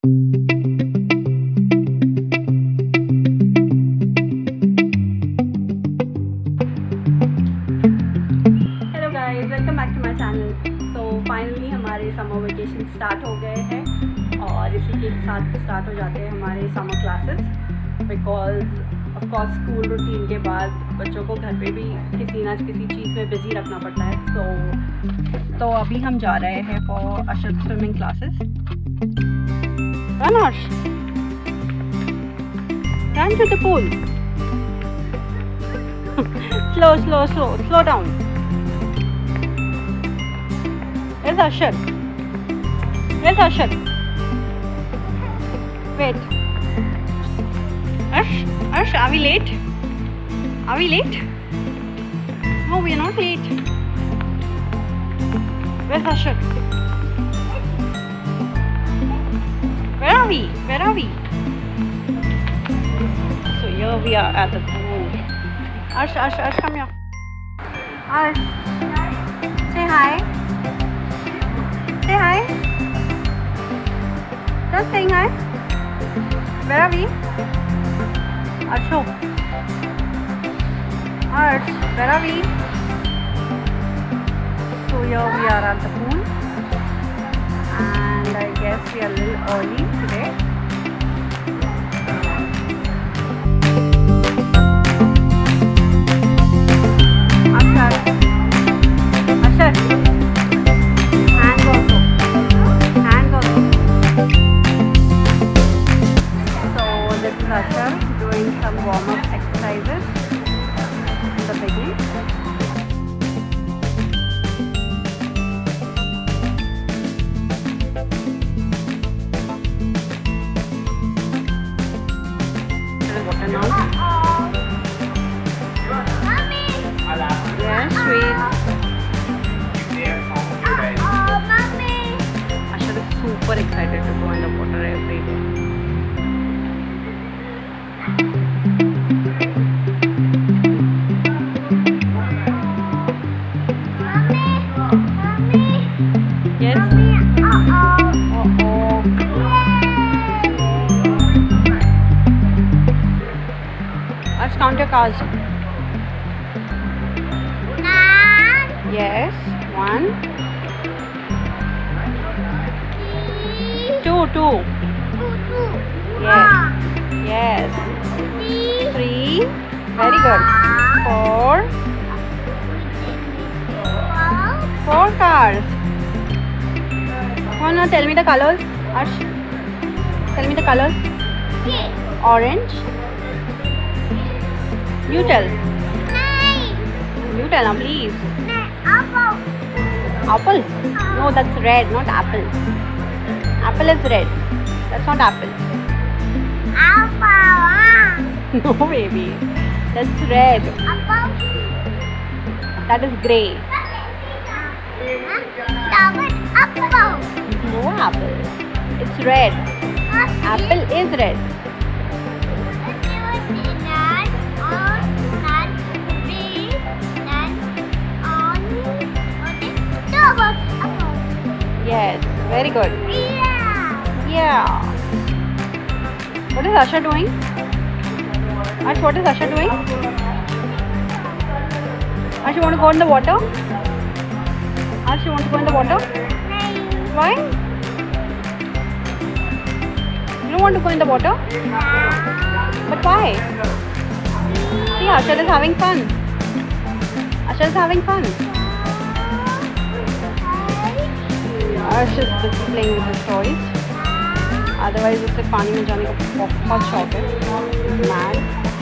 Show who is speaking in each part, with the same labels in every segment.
Speaker 1: Hello guys, welcome back to my channel. So finally हमारे summer vacation start हो गए हैं और इसी के साथ स्टार्ट हो जाते हैं हमारे summer classes, because of course school routine के बाद बच्चों को घर पे भी किसी ना किसी चीज़ में बिजी रखना पड़ता है। तो अभी हम जा रहे हैं for Ashar swimming classes. Run Arsh, run to the pool. slow down. Where's Ashar? Wait. Arsh, are we late? No, we are not late. Where's Ashar? Where are we? So here we are at the pool. Arsh, come here. Arsh, say hi. Just saying hi. Where are we? Arsho. Arsh, where are we? So here we are at the pool, and I guess we are a little early today. Doing some warm-up exercises in the beginning. Water now. Mommy. Yes, sweet. Mommy. Ashar is super excited to go in the water every day. Let's count your cars. 9. Yes. 1. 2. 2. Yes. 3. Very good. 4. 4 cars. Come on, tell me the colors. Arsh, tell me the colors. Orange. You tell. You tell now, please. Apple. No, that's red, not apple. Apple is red. That's not apple. No, baby. That's red. That is grey. No apple. It's red. Apple is red. Yes, very good. Yeah. What is Asha doing? Ash, what is Asha doing? Ash, you want to go in the water? Ash, you want to go in the water? Why? You don't want to go in the water? But why? See, Asha is having fun. Asha is having fun. Arsh is busy playing with his toys. Otherwise उससे पानी में जाने का बहुत शौक है. Mad.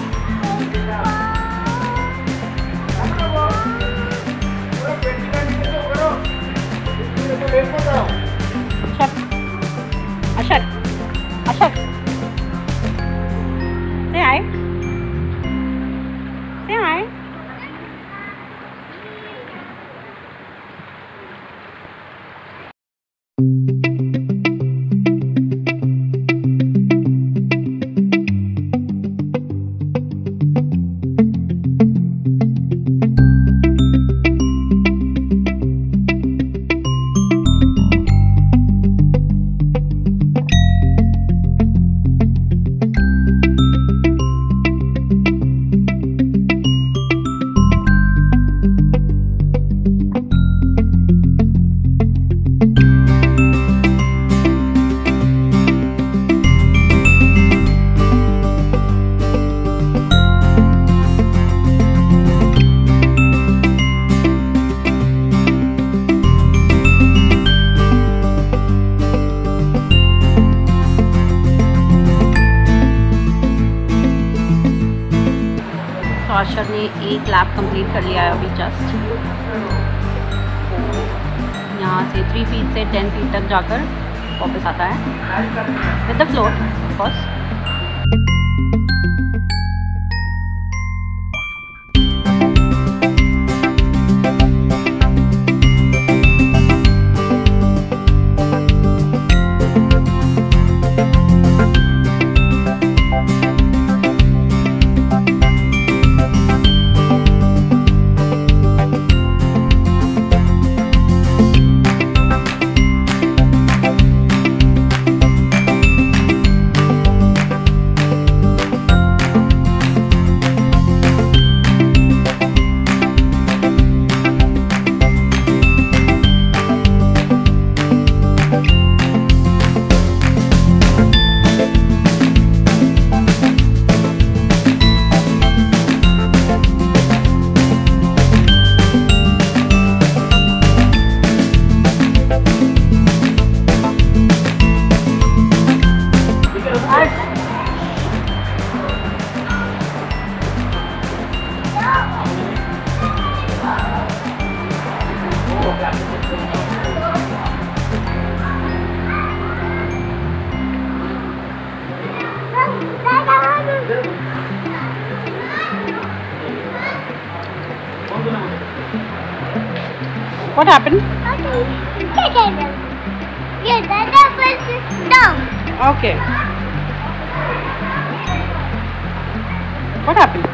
Speaker 1: Ashar. Say hi. अशर ने एक लैप कंप्लीट कर लिया है अभी जस्ट। यहाँ से 3 फीट से 10 फीट तक जाकर वापस आता है with the float of course. What happened? Okay. What happened?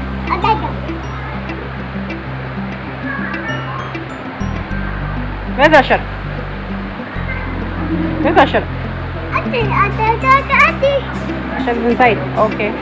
Speaker 1: Where's Ashar? Where's Ashar? Ashar is inside. Okay.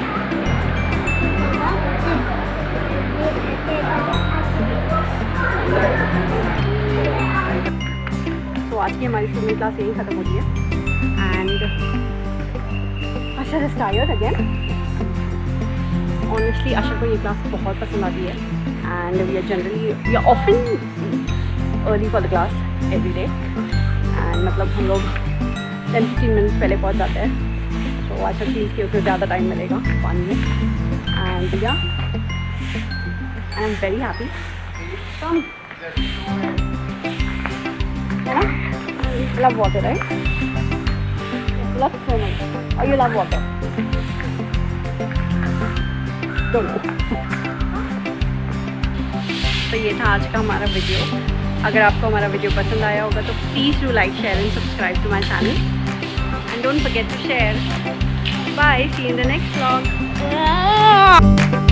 Speaker 1: So आज की हमारी स्विमिंग क्लास यही ख़त्म होती है and Ashar is tired again. Honestly Ashar को ये क्लास बहुत पसंद आती है and we are often early for the class every day and मतलब हम लोग 10-15 मिनट पहले पहुंच जाते हैं। तो अच्छा चीज़ कि उसे ज़्यादा टाइम मिलेगा पानी में and yeah I am very happy. Love water, right? Love swimming. Or you love water? Don't know. तो ये था आज का हमारा वीडियो। अगर आपको हमारा वीडियो पसंद आया होगा तो please do like, share and subscribe to my channel and don't forget to share. Bye, see you in the next vlog.